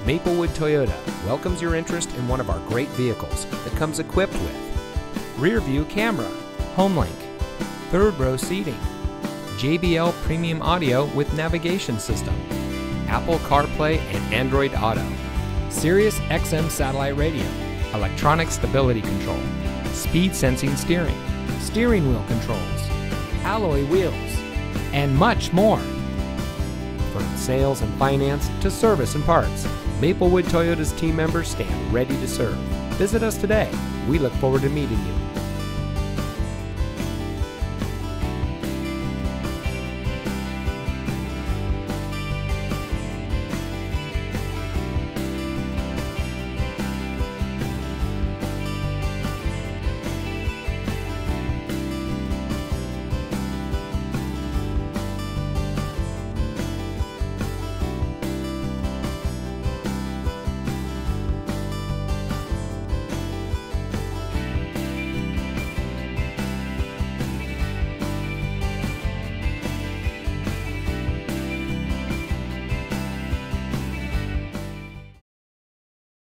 Maplewood Toyota welcomes your interest in one of our great vehicles that comes equipped with rear view camera, HomeLink, third row seating, JBL premium audio with navigation system, Apple CarPlay and Android Auto, Sirius XM satellite radio, electronic stability control, speed sensing steering, steering wheel controls, alloy wheels, and much more. From sales and finance to service and parts, Maplewood Toyota's team members stand ready to serve. Visit us today. We look forward to meeting you.